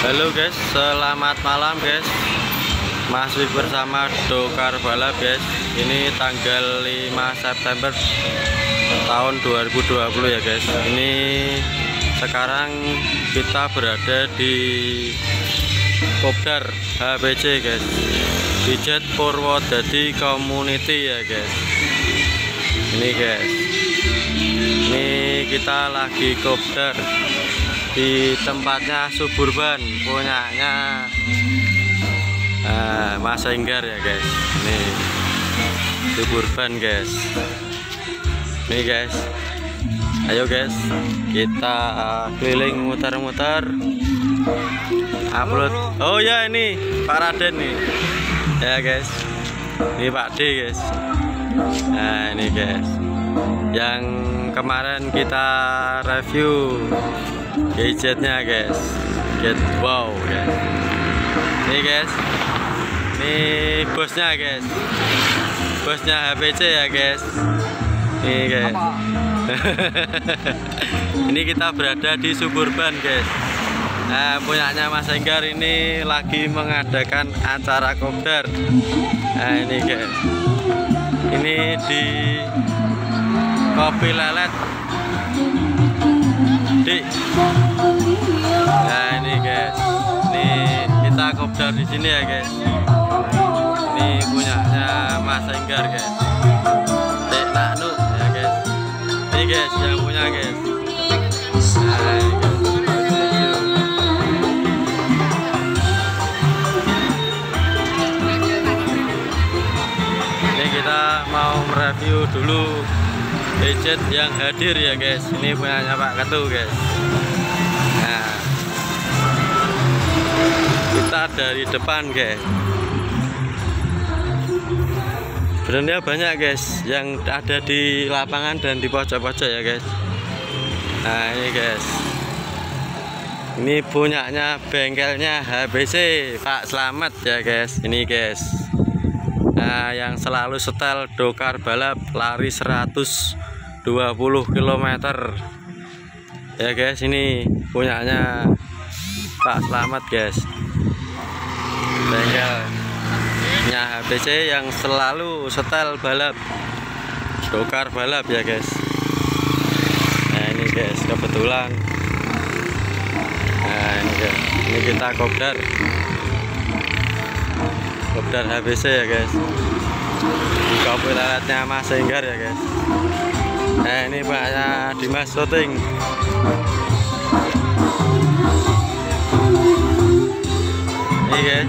Halo guys, selamat malam guys. Masih bersama Dokar Balap guys. Ini tanggal 5 September tahun 2020 ya guys. Ini sekarang kita berada di Kopdar HPC guys, Bijet Purwodadi Community ya guys. Ini guys, ini kita lagi kopdar di tempatnya Suburban punyanya Mas Enggar ya guys. Nih Suburban guys. Nih guys, ayo guys, kita keliling muter-muter upload. Oh ya, ini Pak Raden nih ya guys, ini Pak D guys. Nah ini guys, yang kemarin kita review gadgetnya guys, wow guys. Ini guys, ini bosnya guys, bosnya HPC ya guys. Ini guys. Ini kita berada di Suburban guys. Nah, punyanya Mas Enggar ini lagi mengadakan acara kopdar. Nah ini guys, ini di Kopi Lelet di. Nah ini guys, ini kita kopdar di sini ya guys. Ini punyanya Mas Enggar guys. Dek Taknu ya guys. Ini guys yang punya guys. Nah, ini guys. Ini kita mau mereview dulu gadget yang hadir ya guys. Ini punyanya Pak Ketu guys. Nah, kita dari depan guys. Sebenarnya banyak guys yang ada di lapangan dan di pojok-pojok ya guys. Nah ini guys, ini punyanya bengkelnya HPC Pak Slamet ya guys. Ini guys, nah yang selalu setel Dokar Balap lari 120 km ya guys. Ini punyanya Pak Slamet guys, bengkelnya HPC yang selalu setel balap Dokar Balap ya guys. Nah ini guys, kebetulan nah ini guys, ini kita kopdar HPC ya guys, di Kopi Leletnya Mas Enggar ya guys. Nah ini Paknya Dimas syuting. Ini guys,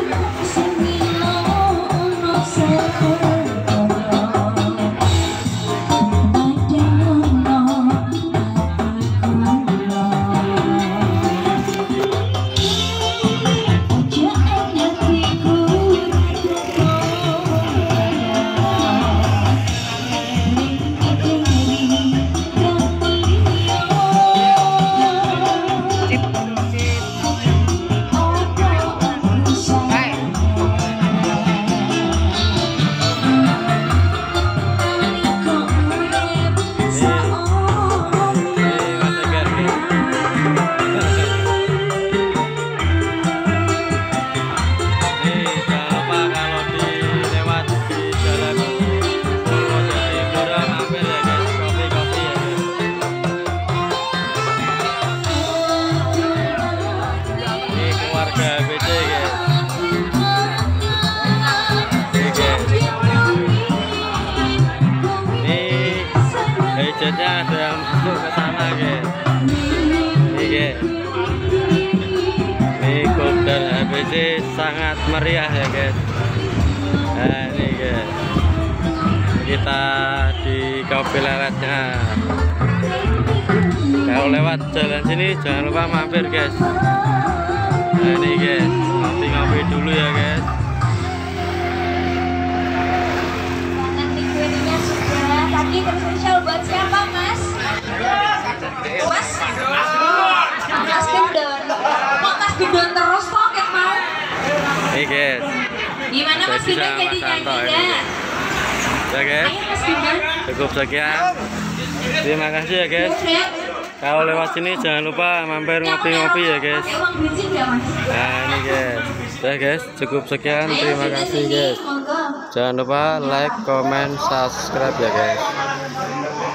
gadgetnya ada yang masuk ke sana guys. Ini guys, ini kopdar HPC sangat meriah ya guys. Nah ini guys, kita di Kopi Leletnya. Kalau lewat jalan sini jangan lupa mampir guys. Nah ini guys, ngopi-ngopi dulu ya guys. Lagi spesial buat siapa mas? Mas? Mas Gendon. Kok Mas Gendon terus kok yang mau? Nih guys, gimana Mas Gendon jadi nyanyinya? Ya guys, Ayo Mas Gendon. cukup sekian. Terima kasih ya guys. kalau lewat sini jangan lupa mampir ngopi-ngopi ya guys. Pakai uang bensin ya mas? Nah ini guys, udah guys, cukup sekian, terima kasih guys. Jangan lupa like, comment, subscribe ya guys.